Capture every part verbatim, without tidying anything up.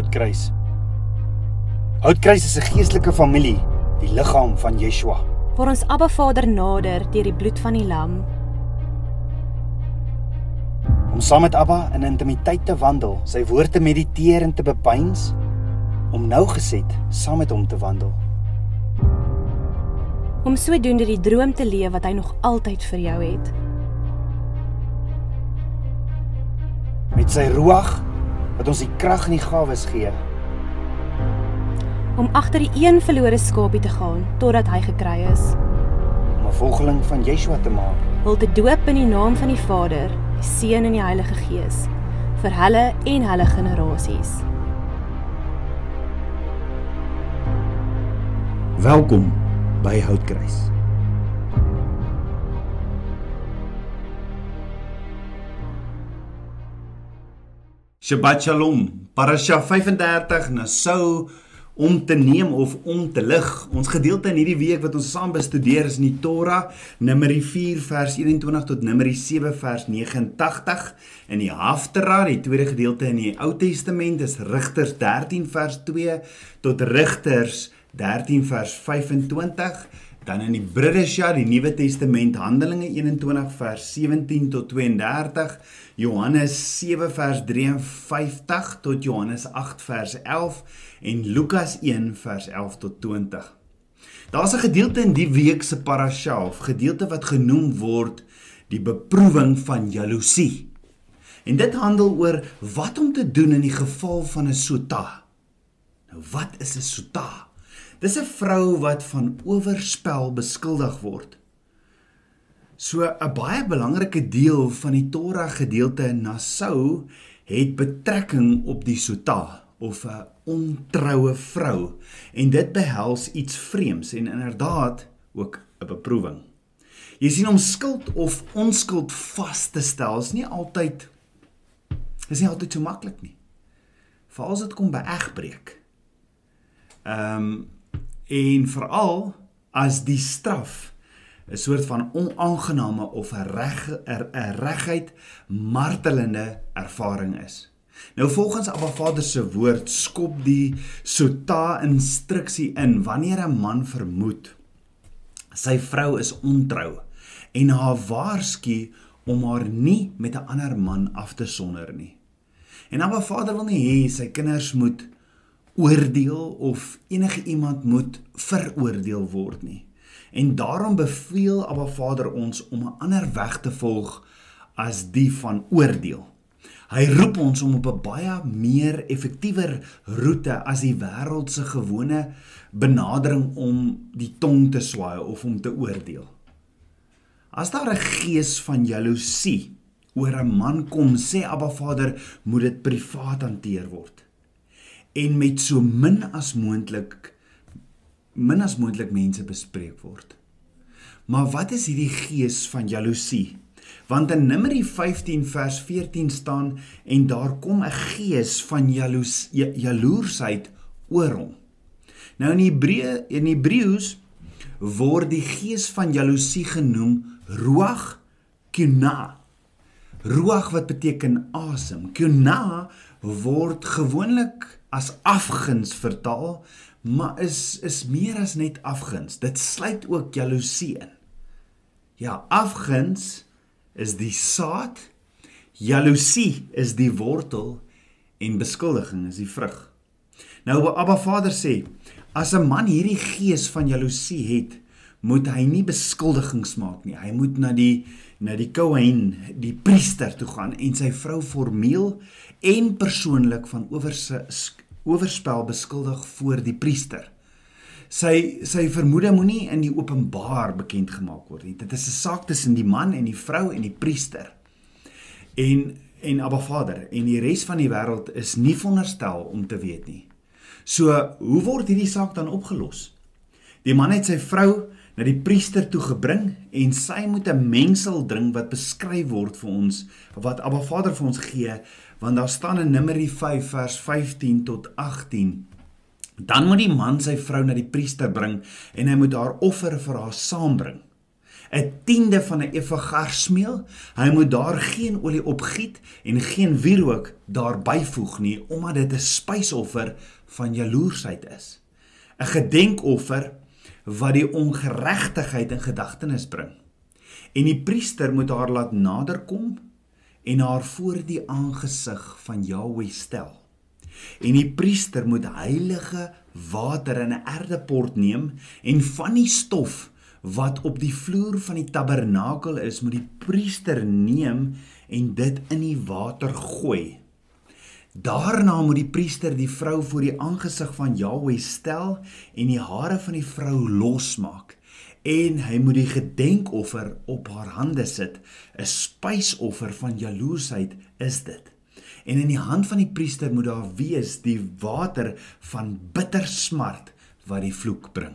Houtkruis. Houtkruis is 'n geestelike familie, die liggaam van Yeshua. Waar ons Abba Vader nader deur die bloed van die lam. Om saam met Abba in intimiteit te wandel, sy woord te mediteer en te bepeins, om nougeset saam met hom te wandel. Om sodoende die droom te leef wat hy nog altyd vir jou het. Met sy ruach, wat ons die krag en die gawes gee. Om agter die een verlore skapie te gaan, totdat hy gekry is. Om 'n volgeling van Yeshua te maak. Hul te doop in die naam van die Vader, die Seun en die Heilige Gees, vir hulle en hulle generasies. Welkom by Houtkruis. Shabbat Shalom, Parasha vyf en dertig, Nassau, om te neem of om te lig. Ons gedeelte in hierdie week wat ons saam bestudeer is in die Torah, Numeri vier vers eenentwintig tot Numeri sewe vers nege en tagtig. In die Haftarah, die tweede gedeelte in die Ou Testament, is Rigters dertien vers twee tot Rigters dertien vers vyfentwintig. Dan in die Bridesha, die Nuwe Testament, Handelinge eenentwintig vers sewentien tot tweeëndertig, Johannes sewe vers drieënvyftig tot Johannes agt vers elf en Lukas een vers elf tot twintig. Daar is 'n gedeelte in die week se parasha, of gedeelte wat genoem word die beproewing van jaloesie. En dit handel oor wat om te doen in die geval van 'n sota. Nou wat is 'n sota? Dis 'n vrou wat van oorspel beskuldig word. So 'n baie belangrike deel van die Torah gedeelte in Nassau het betrekking op die sota, of 'n ontroue vrou, en dit behels iets vreemds en inderdaad ook 'n beproewing. Jy sien, om skuld of onskuld vas te stel is nie altyd is nie altyd so maklik nie. Veral as dit kom by egbreek. Ehm um, en veral as die straf 'n soort van onaangename of 'n reg 'n reguit martelende ervaring is. Nou volgens Abba Vader se woord skop die sota instruksie in wanneer 'n man vermoed sy vrou is ontrou en haar waarsku om haar nie met 'n ander man af te sonder nie. En Abba Vader wil nie hê sy kinders moet oordeel of enige iemand moet veroordeel word nie. En daarom beveel Abba Vader ons om 'n ander weg te volg as die van oordeel. Hy roep ons om op 'n baie meer effektiewer roete as die wêreldse gewone benadering om die tong te swaai of om te oordeel. As daar 'n gees van jaloesie oor 'n man kom, sê Abba Vader, moet dit privaat hanteer word. En met so min as moontlik min as moontlik mense bespreek word. Maar wat is hierdie gees van jaloesie? Want in Numeri vyftien vers veertien staan, en daar kom 'n gees van jaloes, jaloersheid oor hom. Nou in Hebreë, in Hebreëus word die gees van jaloesie genoem ruach kuna. Ruach wat beteken asem. Kuna word gewoonlik as afguns vertaal, maar is, is meer as net afguns. Dit sluit ook jaloesie in. Ja, afguns is die saad, jaloesie is die wortel, en beskuldiging is die vrug. Nou, Abba Vader sê, as 'n man hierdie gees van jaloesie het, moet hy nie beskuldigings maak nie. Hy moet na die, na die Kohen, die priester toe gaan, en sy vrou formeel en persoonlik van oorspel beskuldig voor die priester. Sy, sy vermoede moenie in die openbaar bekend gemaak word nie. Dit is 'n saak tussen die man en die vrou en die priester. En, en Abba Vader, en die res van die wêreld is nie veronderstel om te weet nie. So, hoe word hierdie saak dan opgelos? Die man het sy vrou na die priester toe gebring, en sy moet 'n mengsel drink wat beskryf word vir ons, wat Abba Vader vir ons gee, want daar staan in Numeri vyf vers vyftien tot agtien, dan moet die man sy vrou na die priester bring, en hy moet haar offer vir haar saambring. 'n tiende van 'n efa garsmeel. Hy moet daar geen olie opgiet en geen wierook daar byvoeg nie, omdat dit 'n spysoffer van jaloersheid is. 'n Gedenkoffer wat die ongeregtigheid in gedagtenis bring. En die priester moet haar laat naderkom en haar voor die aangesig van Jahweh stel. En die priester moet heilige water in 'n erdepot neem en van die stof wat op die vloer van die tabernakel is, moet die priester neem en dit in die water gooi. Daarna moet die priester die vrou voor die aangesig van Jahweh stel en die hare van die vrou losmaak. En hy moet die gedenkoffer op haar hande sit. 'n Spysoffer van jaloersheid is dit. En in die hand van die priester moet daar wees die water van bitter smart wat die vloek bring.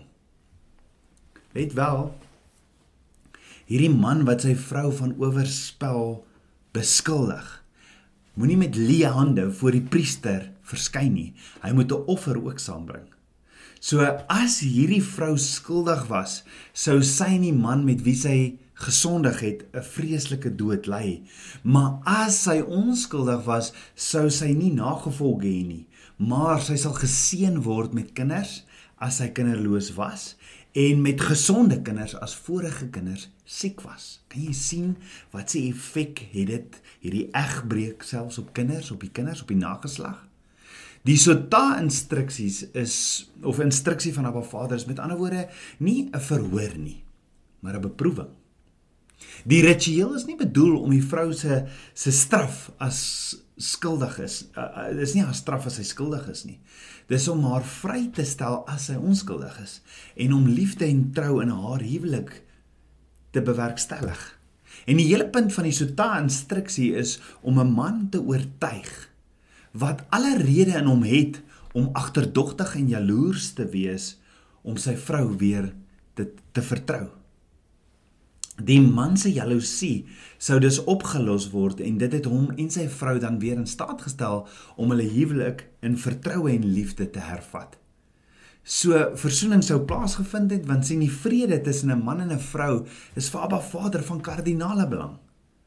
Let wel, hierdie man wat sy vrou van oorspel beskuldig, moenie met leë hande voor die priester verskyn nie. Hy moet 'n offer ook saambring. So as hierdie vrou skuldig was, sou sy en die man met wie sy gesondig het 'n vreeslike dood ly. Maar as sy onskuldig was, sou sy nie nagevolge hê nie, maar sy sal geseën word met kinders as sy kinderloos was en met gesonde kinders as vorige kinders siek was. Kan jy sien wat se effek het dit hierdie egbreek selfs op kinders, op die kinders, op die nageslag? Die sota instruksies is, of instruksie van Abba Vader is met ander woorde nie 'n verhoor nie, maar 'n beproewing. Die ritueel is nie bedoel om die vrou se se straf as skuldig is. Uh, dis nie haar straf as sy skuldig is nie. Dis om haar vry te stel as sy onskuldig is en om liefde en trou in haar huwelik te bewerkstellig. En die hele punt van die sota instruksie is om 'n man te oortuig wat alle rede in hom het om agterdogtig en jaloers te wees om sy vrou weer te, te vertrou. Die man se jaloesie sou dus opgelos word en dit het hom en sy vrou dan weer in staat gestel om hulle huwelik in vertroue en liefde te hervat. So versoening sou plaasgevind het, want sien die vrede tussen 'n man en 'n vrou is vir Abba Vader van kardinale belang.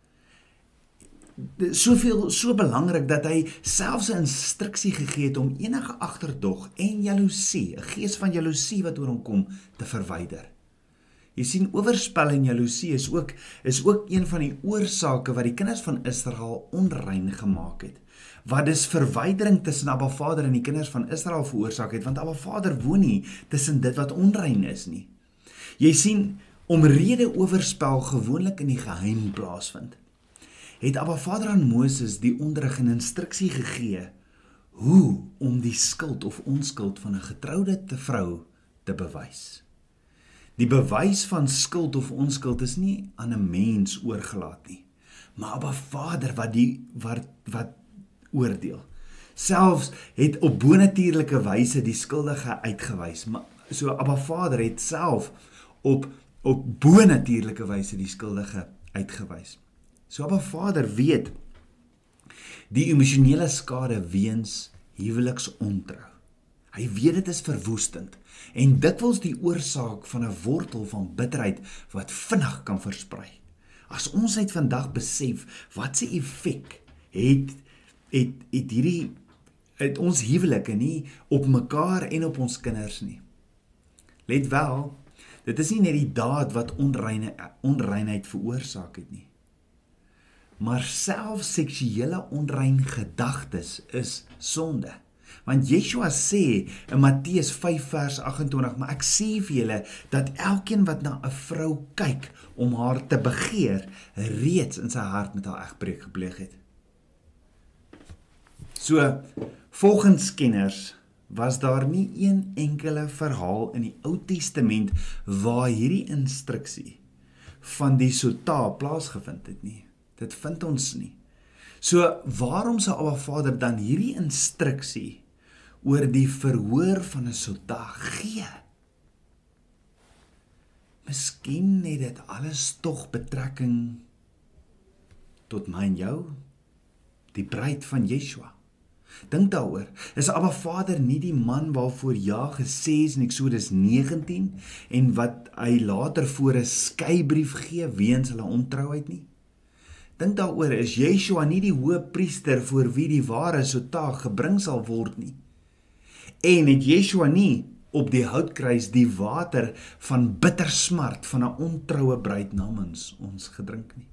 Soveel, so belangrik dat hy selfs 'n instruksie gegee het om enige agterdog en jaloesie, 'n gees van jaloesie wat oor hom kom, te verwyder. Jy sien, oorspel en jaloesie is ook, is ook een van die oorsake wat die kinders van Israel onrein gemaak het. Wat dus verwydering tussen Abba Vader en die kinders van Israel veroorsaak het, want Abba Vader woon nie tussen dit wat onrein is nie. Jy sien, omrede oorspel gewoonlik in die geheim plaasvind, het Abba Vader aan Moses die onderrig en instruksie gegee hoe om die skuld of onskuld van 'n getroude te vrou te bewys. Die bewys van skuld of onskuld is nie aan 'n mens oorgelaat nie, maar Abba Vader wat die wat, wat oordeel. Selfs het op bonatuurlike wyse die skuldige uitgewys. Maar so Abba Vader het self op op bonatuurlike wyse die skuldige uitgewys. So Abba Vader weet die emosionele skade weens huweliksontrou. Hy weet dit is verwoestend en dikwels die oorsaak van 'n wortel van bitterheid wat vinnig kan versprei. As ons uit vandag besef wat se effek het het het hierdie het ons huwelike nie op mekaar en op ons kinders nie. Let wel, dit is nie net die daad wat onreine, onreinheid veroorsaak het nie. Maar selfs seksuele onrein gedagtes is sonde. Want Yeshua sê in Matteus vyf vers agt-en-twintig, maar ek sê vir julle dat elkeen wat na 'n vrou kyk om haar te begeer, reeds in sy hart met haar egbreek gepleeg het. So, volgens kenners was daar nie een enkele verhaal in die Ou Testament waar hierdie instruksie van die sota plaasgevind het nie. Dit vind ons nie. So, waarom sou Abba Vader dan hierdie instruksie oor die verhoor van 'n sota gee? Miskien het dit alles tog betrekking tot my en jou, die bruid van Yeshua. Dink daaroor, is Abba Vader nie die man waarvoor ja gesê is in Eksodus negentien en wat hy later voor 'n skeybrief gee weens hulle ontrouheid nie? Dink daaroor, is Yeshua nie die hoëpriester voor wie die ware sotaag gebring sal word nie? En het Yeshua nie op die houtkruis die water van bitter smart van 'n ontroue bruid namens ons gedrink nie?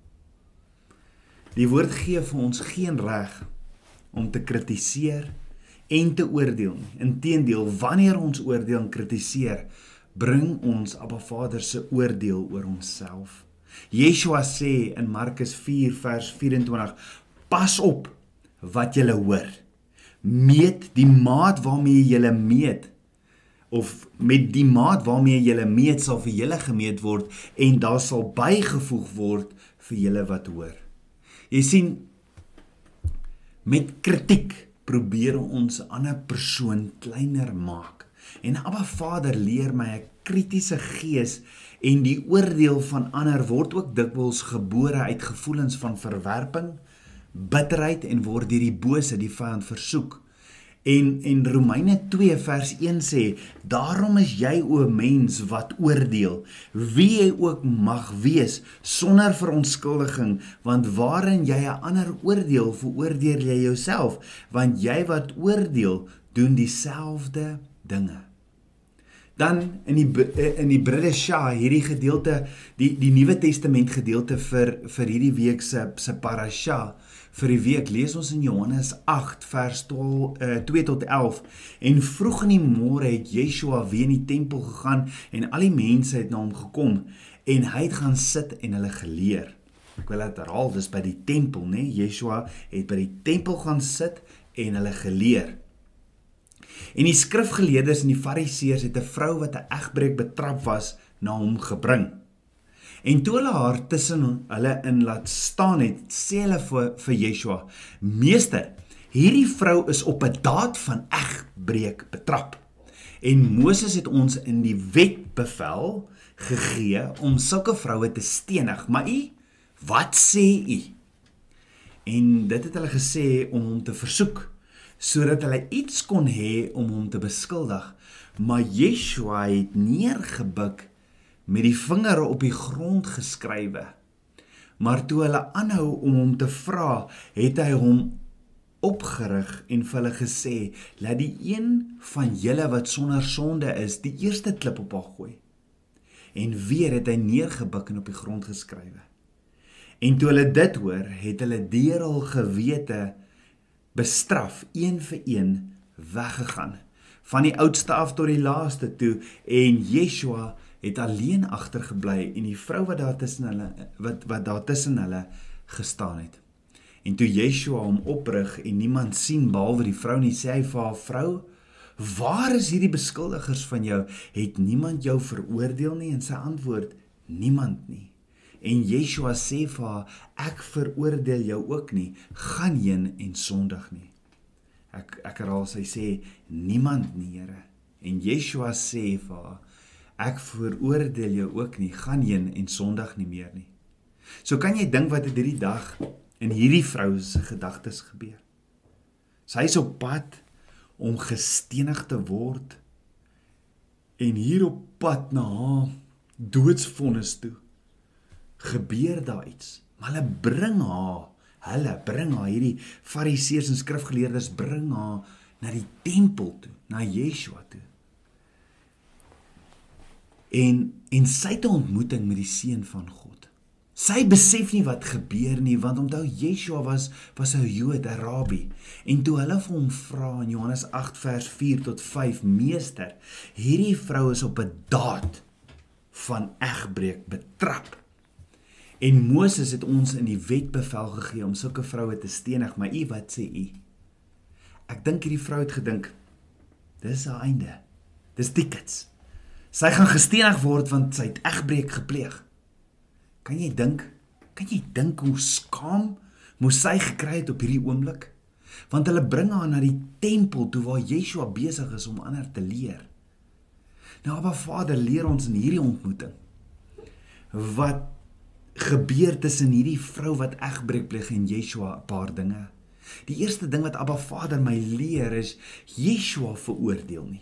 Die woord gee vir ons geen reg om te kritiseer en te oordeel nie. Inteendeel, wanneer ons oordeel en kritiseer, bring ons Abba Vader se oordeel oor onsself. Yeshua sê in Markus vier vers vyf-en-twintig, pas op wat julle hoor. Meet die maat waarmee julle meet, of met die maat waarmee julle meet sal vir julle gemeet word en daar sal bygevoeg word vir julle wat hoor. Jy sien, met kritiek probeer ons 'n ander persoon kleiner maak. En Abba Vader leer my 'n kritiese gees en die oordeel van ander word ook dikwels gebore uit gevoelens van verwerping, bitterheid en word deur die bose, die vyand versoek. En, en Romeine twee vers een sê, daarom is jy o mens wat oordeel, wie jy ook mag wees, sonder verontskuldiging, want waarin jy 'n ander oordeel, veroordeel jy jouself, want jy wat oordeel, doen dieselfde dinge. Dan in die, in die Bridesha, hierdie gedeelte, die, die Nuwe Testament gedeelte vir, vir hierdie week se, se parasha, vir die week, lees ons in Johannes agt vers twee tot elf, en vroeg in die môre het Yeshua weer in die tempel gegaan, en al die mense het na hom gekom, en hy het gaan sit en hulle geleer. Ek wil dit herhaal, dis by die tempel, né? Yeshua het by die tempel gaan sit en hulle geleer. En die skrifgeleerdes en die fariseërs het 'n vrou wat 'n egbreek betrap was, na hom gebring. En toe hulle haar tussen hulle in laat staan het, sê hulle vir, vir Yeshua, Meester, hierdie vrou is op 'n daad van egbreek betrap. En Moses het ons in die wet bevel gegee om sulke vroue te stenig. Maar u, wat sê u? En dit het hulle gesê om hom te versoek, sodat hulle iets kon hê om hom te beskuldig. Maar Yeshua het neergebuk met die vinger op die grond geskrywe. Maar toe hulle aanhou om hom te vra, het hy hom opgerig en vir hulle gesê, laat die een van julle wat sonder sonde is, die eerste klip op haar gooi. En weer het hy neergebuk en op die grond geskrywe. En toe hulle dit hoor, het hulle deur hul gewete bestraf, een vir een weggegaan, van die oudste af tot die laaste toe, en Yeshua het alleen agtergebly en die vrou wat daar tussen hulle wat wat daar tussen hulle gestaan het. En toe Yeshua hom oprig en niemand sien behalwe die vrou nie, sê hy vir haar, vrou, waar is hierdie beskuldigers van jou? Het niemand jou veroordeel nie? En sy antwoord, niemand nie. En Yeshua sê vir haar, ek veroordeel jou ook nie, gaan heen en sondig nie. Ek, ek herhaal, sy sê, niemand nie, Here. En Yeshua sê vir haar, ek veroordeel jou ook nie, gaan heen en sondig nie meer nie. So kan jy dink wat het hierdie dag in hierdie vrou se gedagtes gebeur. Sy is op pad om gestenig te word en hier op pad na haar doodsvonnis toe gebeur daar iets. Maar hulle bring haar, hulle bring haar, hierdie fariseërs en skrifgeleerdes bring haar na die tempel toe, na Yeshua toe. En, en sy het 'n ontmoeting met die seun van God. Sy besef nie wat gebeur nie, want onthou Yeshua was, was 'n Jood, 'n rabbi. En toe hulle vir hom vra in Johannes agt vers vier tot vyf, Meester, hierdie vrou is op 'n daad van egbreek betrap. En Moses het ons in die wet bevel gegee om sulke vroue te stenig, maar u, wat sê u? Ek dink hierdie vrou het gedink, dis haar einde, dis tickets. Sy gaan gestenig word want sy het egbreek gepleeg. Kan jy dink, kan jy dink hoe skaam moes sy gekry het op hierdie oomblik? Want hulle bring haar na die tempel toe waar Yeshua besig is om ander te leer. Nou, Abba Vader leer ons in hierdie ontmoeting wat gebeur tussen hierdie vrou wat egbreek pleeg en Yeshua 'n paar dinge. Die eerste ding wat Abba Vader my leer is, Yeshua veroordeel nie.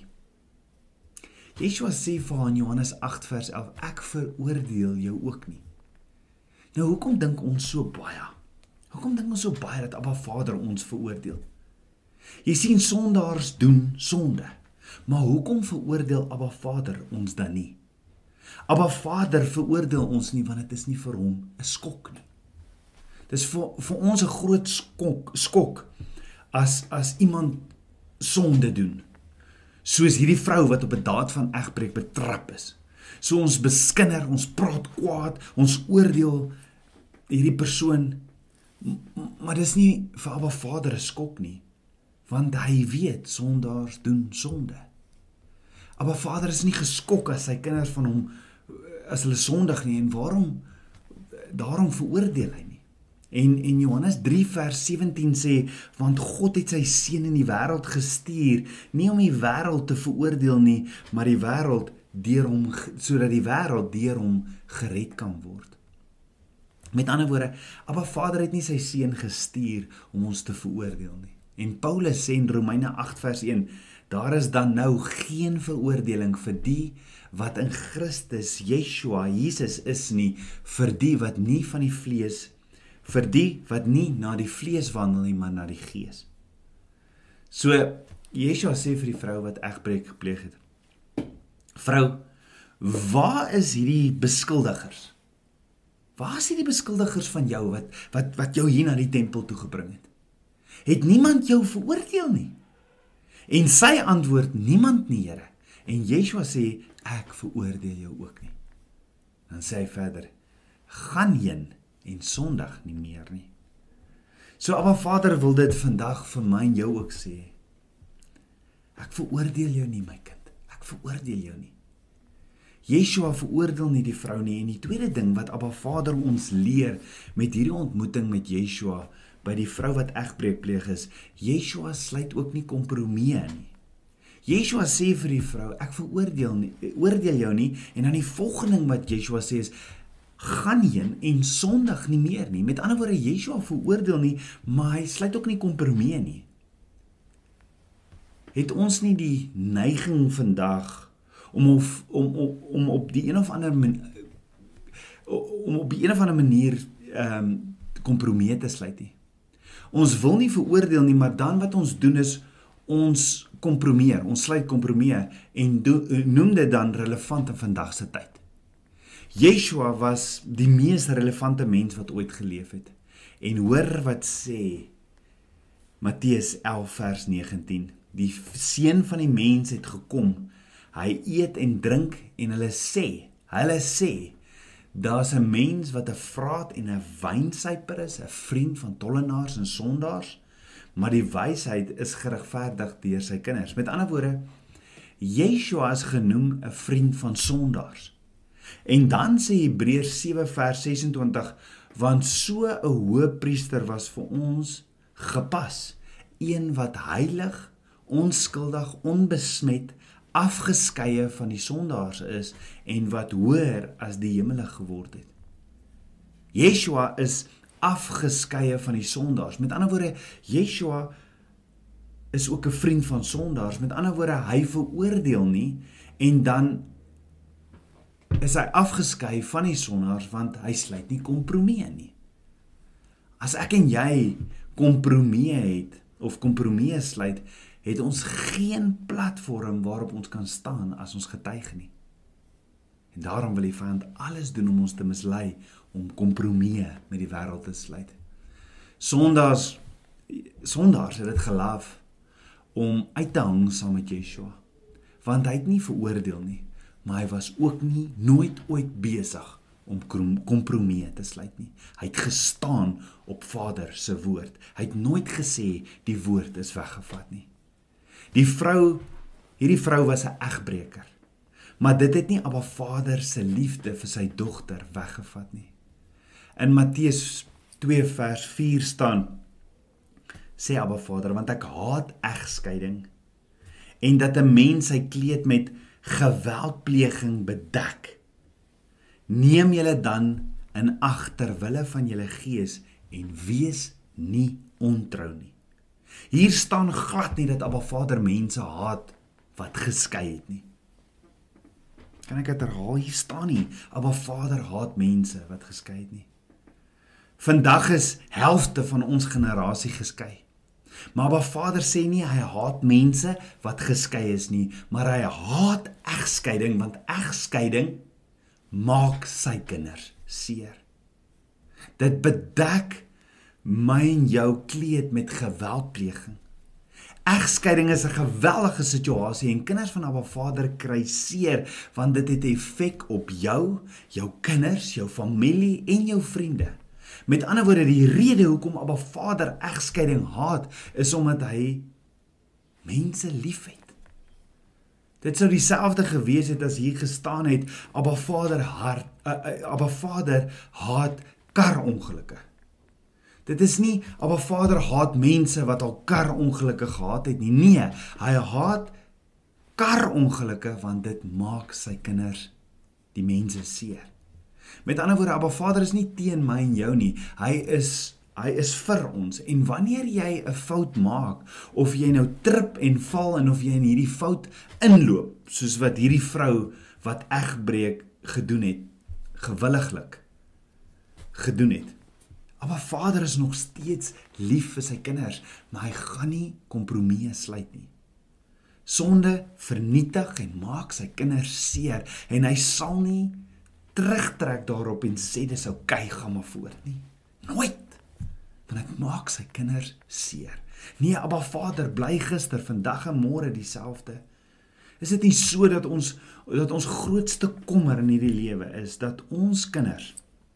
Yeshua sê vir haar in Johannes agt vers elf, ek veroordeel jou ook nie. Nou, hoekom dink ons so baie? Hoekom dink ons so baie dat Abba Vader ons veroordeel? Jy sien, sondaars doen sonde, maar hoekom veroordeel Abba Vader ons dan nie? Abba Vader veroordeel ons nie, want dit is nie vir hom 'n skok nie. Dis vir, vir ons 'n groot skok, skok as, as iemand sonde doen. Soos hierdie vrou wat op 'n daad van egbreek betrap is. So ons beskinder, ons praat kwaad, ons oordeel hierdie persoon, maar dis nie vir Abba Vader 'n skok nie, want hy weet, sondaars doen sonde. Abba Vader is nie geskok as sy kinders van hom, as hulle sondig nie, en waarom, daarom veroordeel hy nie. En, en Johannes drie vers sewentien sê, want God het sy seun in die wêreld gestuur, nie om die wêreld te veroordeel nie, maar die wêreld deur hom, sodat die wêreld deur hom gered kan word. Met ander woorde, Abba Vader het nie sy seun gestuur om ons te veroordeel nie. En Paulus sê in Romeine agt vers een, daar is dan nou geen veroordeling vir die wat in Christus, Yeshua, Jesus is nie, vir die wat nie van die vlees, vir die wat nie na die vlees wandel nie, maar na die gees. So, Yeshua sê vir die vrou wat egbreek gepleeg het, vrou, waar is hierdie beskuldigers? Waar is hierdie beskuldigers van jou, wat, wat, wat jou hier na die tempel toegebring het? Het niemand jou veroordeel nie? En sy antwoord, niemand nie, Here. En Yeshua sê, ek veroordeel jou ook nie. Dan sê hy verder, gaan heen en sondig nie meer nie. So Abba Vader wil dit vandag vir my en jou ook sê. Ek veroordeel jou nie, my kind. Ek veroordeel jou nie. Yeshua veroordeel nie die vrou nie. En die tweede ding wat Abba Vader ons leer met hierdie ontmoeting met Yeshua by die vrou wat egbreek pleeg is, Yeshua sluit ook nie kompromieë nie. Yeshua sê vir die vrou, ek veroordeel nie, oordeel jou nie, en dan die volgende ding wat Yeshua sê is, gaan heen en sondig nie meer nie. Met ander woorde, Yeshua veroordeel nie, maar hy sluit ook nie kompromieë nie. Het ons nie die neiging vandag om, of, om, om, om op die een of ander manier, om op die een of ander manier um, kompromieë te sluit nie? Ons wil nie veroordeel nie, maar dan wat ons doen is, ons kompromieer, ons sluit kompromieë en do, noem dit dan relevant in vandag se tyd. Yeshua was die mees relevante mens wat ooit geleef het. En hoor wat sê Matteus elf vers negentien. Die seun van die mens het gekom, hy eet en drink en hulle sê, hulle sê, daar's 'n mens wat 'n vraat en 'n wynsuiper is, 'n vriend van tollenaars en sondaars, maar die wysheid is geregverdig deur sy kinders. Met ander woorde, Yeshua is genoem 'n vriend van sondaars. En dan sê Hebreërs sewe vers ses en twintig, want so 'n hoëpriester was vir ons gepas, een wat heilig, onskuldig, onbesmet, afgeskeie van die sondaars is en wat hoër as die hemele geword het. Yeshua is afgeskeie van die sondaars. Met ander woorde, Yeshua is ook 'n vriend van sondaars. Met ander woorde, hy veroordeel nie en dan is hy afgeskei van die sondaars want hy sluit nie kompromieë nie. As ek en jy kompromieë het of kompromieë sluit, het ons geen platform waarop ons kan staan as ons getuig nie. En daarom wil die vyand alles doen om ons te mislei, om kompromieë met die wêreld te sluit. Sondaars, sondaars het dit gelief om uit te hang saam met Yeshua, want hy het nie veroordeel nie, maar hy was ook nie nooit ooit besig om kompromieë te sluit nie. Hy het gestaan op Vader se woord. Hy het nooit gesê die woord is weggevat nie. Die vrou, hierdie vrou was 'n egbreker, maar dit het nie Abba Vader se liefde vir sy dogter weggevat nie. In Matteus twee vers vier staan, sê Abba Vader, want ek haat egskeiding en dat 'n mens sy kleed met geweldpleging bedek. Neem julle dan in ag ter wille van julle gees en wees nie ontrou nie. Hier staan glad nie dat Abba Vader mense haat wat geskei het nie. Kan ek dit herhaal? Hier staan nie, Abba Vader haat mense wat geskei het nie. Vandag is helfte van ons generasie geskei. Maar Abba Vader sê nie, hy haat mense wat geskei is nie, maar hy haat egskeiding, want egskeiding maak sy kinders seer. Dit bedek my en jou kleed met geweldpleging. Egskeiding is 'n geweldige situasie en kinders van Abba Vader kry seer, want dit het effek op jou, jou kinders, jou familie en jou vriende. Met ander woorde, die rede hoekom Abba Vader egskeiding haat, is omdat hy mense liefhet. Dit sou dieselfde gewees het as hier gestaan het, Abba Vader hart, uh, uh, Abba Vader haat karongelukke. Dit is nie, Abba Vader haat mense wat al karongelukke gehad het nie. Nee, hy haat karongelukke, want dit maak sy kinders, die mense seer. Met ander woorde, Abba Vader is nie teen my en jou nie. Hy is, hy is vir ons. En wanneer jy 'n fout maak, of jy nou trip en val, en of jy in hierdie fout inloop, soos wat hierdie vrou wat egbreek gedoen het, gewilliglik gedoen het. Abba Vader is nog steeds lief vir sy kinders, maar hy gaan nie kompromieë sluit nie. Sonde vernietig en maak sy kinders seer, en hy sal nie terugtrek daarop en sê dis oukei, gaan maar voort nie. Nooit, want dit maak sy kinders seer. Nee, Abba Vader bly gister, vandag en môre dieselfde. Is dit nie so dat ons, dat ons grootste kommer in hierdie lewe is, dat ons kinders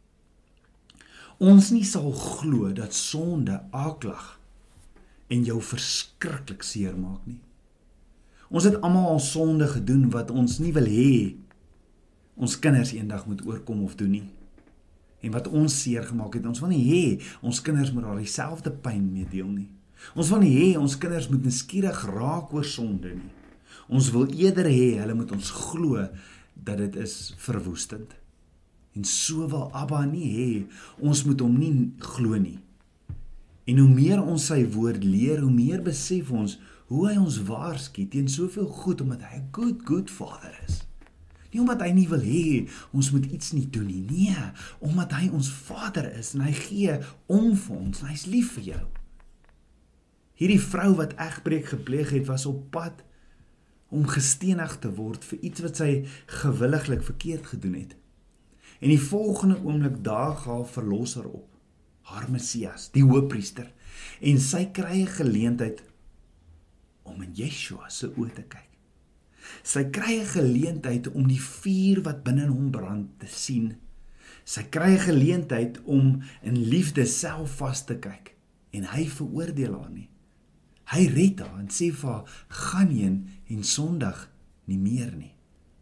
ons nie sal glo dat sonde aaklag en jou verskriklik seer maak nie. Ons het almal al sonde gedoen wat ons nie wil hê ons kinders eendag moet oorkom of doen nie. En wat ons seer gemaak het, ons wil nie hê ons kinders moet daar dieselfde pyn mee deel nie. Ons wil nie hê ons kinders moet nuuskierig raak oor sonde nie. Ons wil eerder hê hulle moet ons glo dat dit is verwoestend. En so wil Abba nie hê, ons moet hom nie glo nie. En hoe meer ons sy woord leer, hoe meer besef ons hoe hy ons waarsku teen soveel goed, omdat hy 'n good, good vader is. Nie omdat hy nie wil hê, ons moet iets nie doen nie, nee, omdat hy ons vader is, en hy gee om vir ons, en hy is lief vir jou. Hierdie vrou wat egbreek gepleeg het, was op pad om gestenig te word vir iets wat sy gewilliglik verkeerd gedoen het. En die volgende oomblik daag haar verlosser op, haar Messias, die hoëpriester, en sy kry 'n geleentheid om in Yeshua se oë te kyk. Sy kry 'n geleentheid om die vuur wat binne hom brand te sien. Sy kry 'n geleentheid om in liefde self vas te kyk, en hy veroordeel haar nie. Hy red haar en sê vir haar, gaan heen en sondig nie meer nie.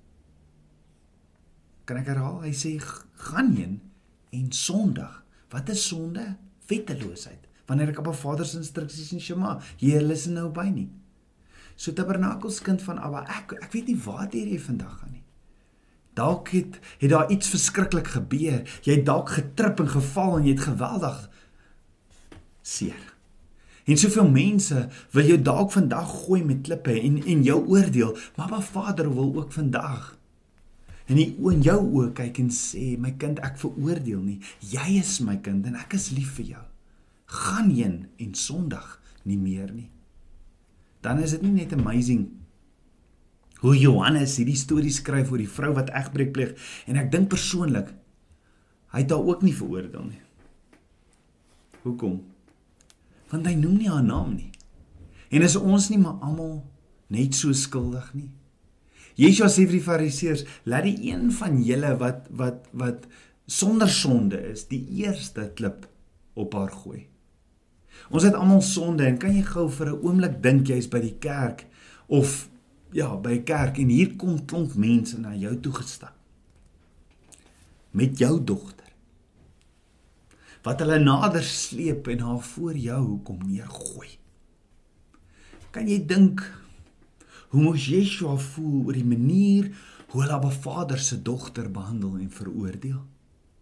Kan ek herhaal? Hy sê, gaan heen en sondig. Wat is sonde? Wetteloosheid. Wanneer ek Abba Vader se instruksies in Shema, jy luister nou by nie. So Tabernakels kind van Abba, ek, ek weet nie waar jy vandag gaan nie. Dalk het, het daar iets verskriklik gebeur, jy het dalk getrip en geval en jy het geweldig seer. En soveel mense wil jou dalk vandag gooi met klippe en, en jou oordeel, maar Abba Vader wil ook vandag en die oë in jou oë kyk en sê, my kind, ek veroordeel nie, jy is my kind en ek is lief vir jou. Gaan heen en sondig nie meer nie. Dan is dit nie net amazing hoe Johannes hierdie storie skryf oor die vrou wat egbreek pleeg, en ek dink persoonlik, hy het haar ook nie veroordeel nie. Hoekom? Want hy noem nie haar naam nie. En is ons nie maar almal net so skuldig nie? Yeshua sê vir die Fariseërs, laat die een van julle wat, wat, wat sonder sonde is, die eerste klip op haar gooi. Ons het almal sonde, en kan jy gou vir 'n oomblik dink jy is by die kerk, of ja, by die kerk, en hier kom klomp mense na jou toe gestap, met jou dogter, wat hulle nader sleep en haar voor jou kom neergooi. Kan jy dink, hoe moes Yeshua voel oor die manier hoe hulle Abba Vader se dogter behandel en veroordeel?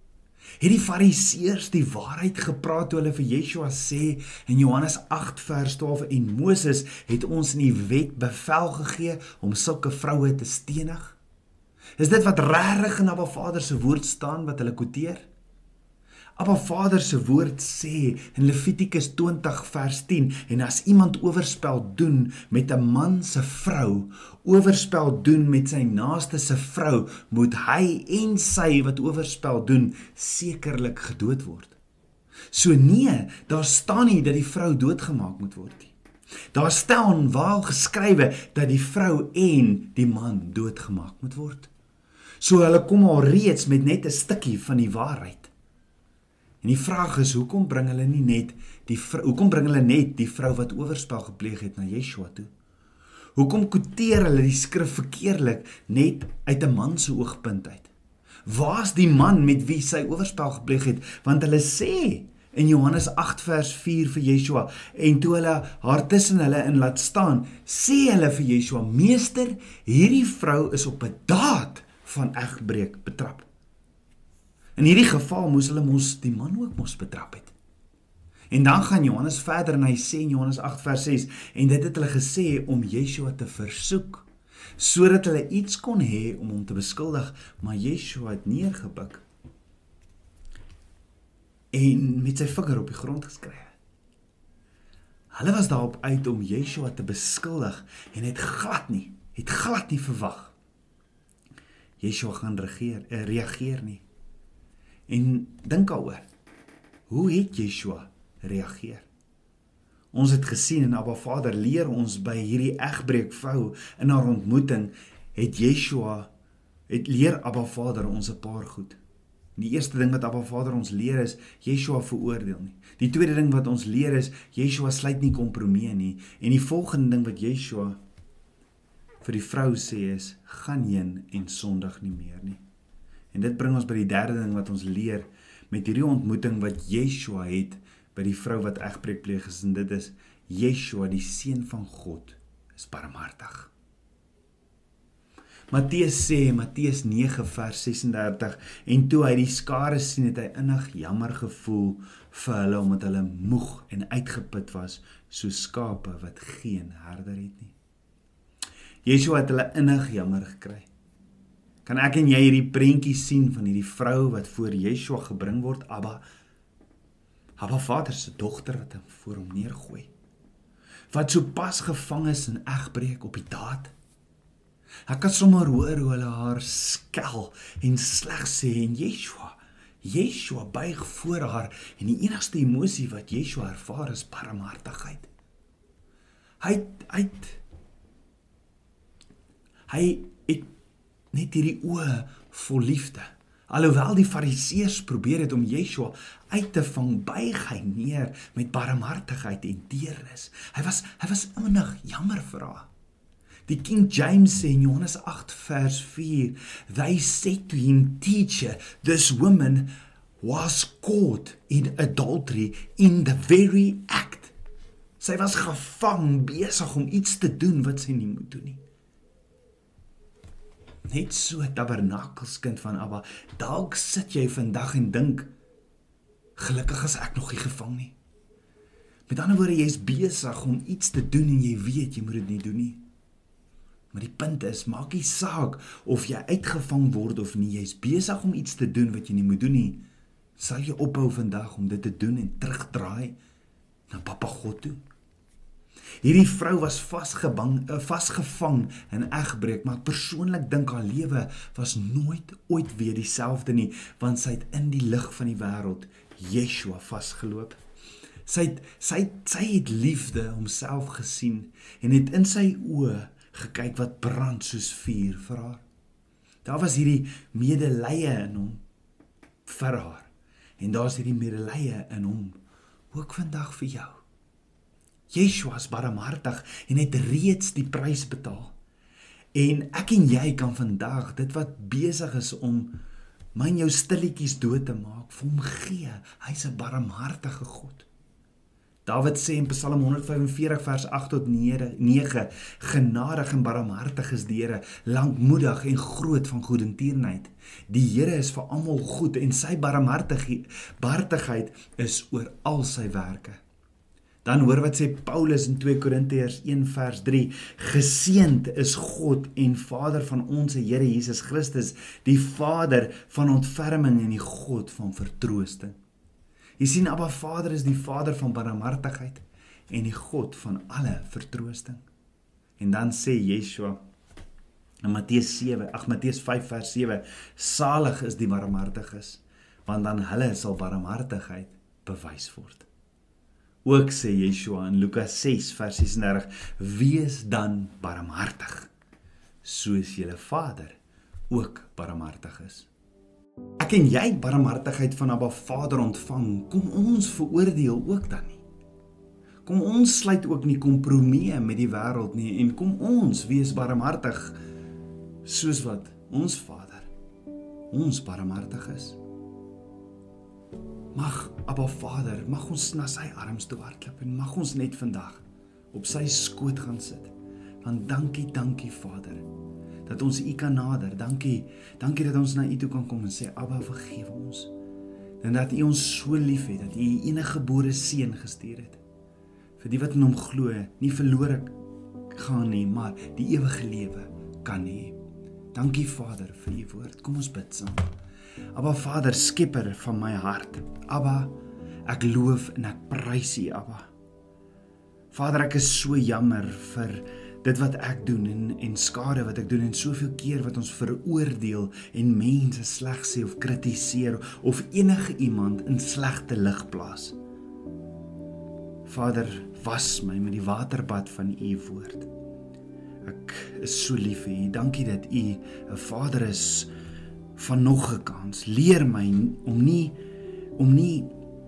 Het die fariseërs die waarheid gepraat toe hulle vir Yeshua sê in Johannes agt vers twaalf, en Moses het ons in die wet bevel gegee om sulke vroue te stenig? Is dit wat regtig in Abba Vader se woord staan wat hulle quoteer? Abba Vader se woord sê in Levitikus twintig vers tien, en as iemand oorspel doen met 'n man se vrou, oorspel doen met sy naaste se vrou, moet hy en sy wat oorspel doen sekerlik gedood word. So nee, daar staan nie dat die vrou doodgemaak moet word nie. Daar staan wel geskrywe dat die vrou en die man doodgemaak moet word. So hulle kom al reeds met net 'n stukkie van die waarheid. En die vraag is, hoekom bring hulle nie net die vrou, hoekom bring hulle net die vrou wat oorspel gepleeg het na Yeshua toe? Hoekom quoteer hulle die skrif verkeerlik net uit 'n man se oogpunt uit? Waar's die man met wie sy oorspel gepleeg het? Want hulle sê in Johannes agt vers vier vir Yeshua, en toe hulle haar tussen hulle in laat staan, sê hulle vir Yeshua, meester, hierdie vrou is op 'n daad van egbreek betrap. In hierdie geval moes hulle mos die man ook mos betrap het. En dan gaan Johannes verder en hy sê in Johannes agt vers ses, en dit het hulle gesê om Yeshua te versoek, sodat hulle iets kon hê om hom te beskuldig, maar Yeshua het neergebuk en met sy vinger op die grond geskryf. Hulle was daarop uit om Yeshua te beskuldig en het glad nie, het glad nie verwag Yeshua gaan regeer, eh, reageer nie. En dink daaroor, hoe het Yeshua reageer? Ons het gesien en Abba Vader leer ons by hierdie egbreekvrou in haar ontmoeting, het Yeshua, het leer Abba Vader ons 'n paar goed. Die eerste ding wat Abba Vader ons leer is, Yeshua veroordeel nie. Die tweede ding wat ons leer is, Yeshua sluit nie kompromie nie. En die volgende ding wat Yeshua vir die vrou sê is, gaan heen en sondig nie meer nie. En dit bring ons by die derde ding wat ons leer, met hierdie ontmoeting wat Yeshua het, by die vrou wat egbreek pleeg is, en dit is, Yeshua, die Seun van God, is barmhartig. Matteus sê, Matteus nege vers ses en dertig, en toe hy die skare sien, het hy innig jammer gevoel vir hulle, omdat hulle moeg en uitgeput was, so skape wat geen herder het nie. Yeshua het hulle innig jammer gekry. Kan ek en jy hierdie prentjie sien van hierdie vrou wat voor Yeshua gebring word, Abba, Abba Vader se dogter wat hom voor hom neergooi, wat so pas gevang is in egbreek op die daad. Ek kan sommer hoor hoe hulle haar skel en sleg sê, en Yeshua, Yeshua buig voor haar, en die enigste emosie wat Yeshua ervaar is barmhartigheid. Hy, hy, hy het net hierdie oë vol liefde. Alhoewel die fariseërs probeer het om Yeshua uit te vang, buig hy neer met barmhartigheid en deernis. Hy was, hy was innig jammer vir haar. Die King James sê in Johannes agt vers vier, they said to him, teacher, this woman was caught in adultery in the very act. Sy was gevang, besig om iets te doen wat sy nie moet doen nie. Net so tabernakelskind van Abba, dalk sit jy vandag en dink, gelukkig is ek nog nie gevang nie. Met ander woorde, jy is besig om iets te doen en jy weet jy moet dit nie doen nie. Maar die punt is, maak nie saak of jy uitgevang word of nie, jy is besig om iets te doen wat jy nie moet doen nie. Sal jy ophou vandag om dit te doen en terugdraai na Papa God toe? Hierdie vrou was vasgevang in egbreek, maar ek persoonlik dink haar lewe was nooit ooit weer dieselfde nie, want sy het in die lig van die wêreld Yeshua vasgeloop. Sy het, sy, sy het liefde homself gesien en het in sy oë gekyk wat brand soos vuur vir haar. Daar was hierdie medelee in hom vir haar, en daar is hierdie medelee in hom ook vandag vir jou. Yeshua is barmhartig en het reeds die prys betaal. En ek en jy kan vandag dit wat besig is om my en jou stilletjies dood te maak, vir hom gee. Hy is 'n barmhartige God. Dawid sê in Psalm honderd vyf en veertig vers agt tot nege, genadig en barmhartig is die Here, lankmoedig en groot van goedertierenheid. Die Here is vir almal goed en sy barmhartigheid is oor al sy werke. Dan hoor wat sê Paulus in twee Korintiërs een vers drie, geseend is God en Vader van ons Here Jesus Christus, die Vader van ontferming en die God van vertroosting. Jy sien, Abba Vader is die Vader van barmhartigheid en die God van alle vertroosting. En dan sê Yeshua in Matteus sewe, ag Matteus vyf vers sewe, salig is die barmhartiges, want dan hulle sal barmhartigheid bewys word. Ook sê Yeshua in Lukas ses vers ses en dertig, wees dan barmhartig, soos julle Vader ook barmhartig is. Ek en jy barmhartigheid van Abba Vader ontvang, kom ons veroordeel ook dan nie. Kom ons sluit ook nie kompromieë met die wêreld nie, en kom ons wees barmhartig, soos wat ons Vader, ons barmhartig is. Mag Abba Vader, mag ons na sy arms toe hardloop, en mag ons net vandag op sy skoot gaan sit. Want dankie, dankie Vader, dat ons U kan nader. Dankie, dankie dat ons na U toe kan kom en sê, Abba, vergewe ons. En dat U ons so lief het, dat U U enige gebore seun gestuur het. Vir die wat in hom glo, nie verlore gaan nie, maar die ewige lewe kan hê. Dankie Vader vir U woord. Kom ons bid saam. Abba Vader, skepper van my hart. Abba, ek loof en ek prys U, Abba. Vader, ek is so jammer vir dit wat ek doen en, en skade wat ek doen en soveel keer wat ons veroordeel en mense sleg sê of kritiseer of enige iemand in slegte lig plaas. Vader, was my met die waterbad van U woord. Ek is so lief vir U. Dankie dat U 'n Vader is van nog 'n kans. Leer my om nie om nie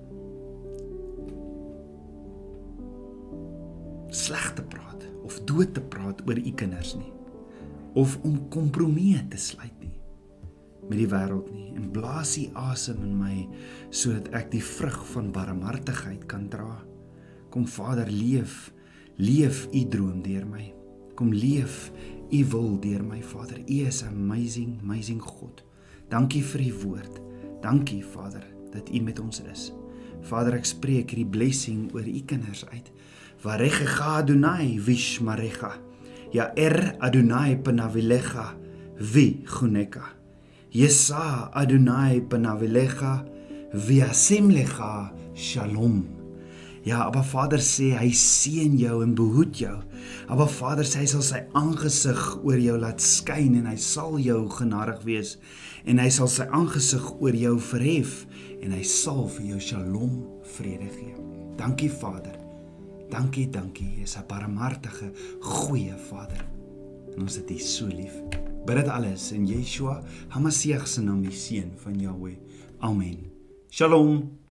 sleg te praat of dood te praat oor U kinders nie, of om kompromieë te sluit nie met die wêreld nie, en blaas U asem in my, sodat ek die vrug van barmhartigheid kan dra. Kom Vader, leef, leef U droom deur my. Kom leef U wil deur my, Vader. U is amazing, amazing God. Dankie vir U woord. Dankie Vader, dat U met ons is. Vader, ek spreek hierdie blessing oor U kinders uit. Varechecha Adonai vishmarecha, Ya'er Adonai panavilecha vichuneka, Yesa Adonai panavilecha viasim lecha shalom. Ja, Abba Vader sê, hy seën jou en behoed jou. Abba Vader sê, hy sal sy aangesig oor jou laat skyn en hy sal jou genadig wees en hy sal sy aangesig oor jou verhef en hy sal vir jou shalom vrede gee. Dankie Vader. Dankie, dankie, jy is 'n barmhartige, goeie Vader. En ons het U so lief. Bid dit alles in Yeshua HaMashiach se naam, die seun van Jahweh. Amen. Shalom.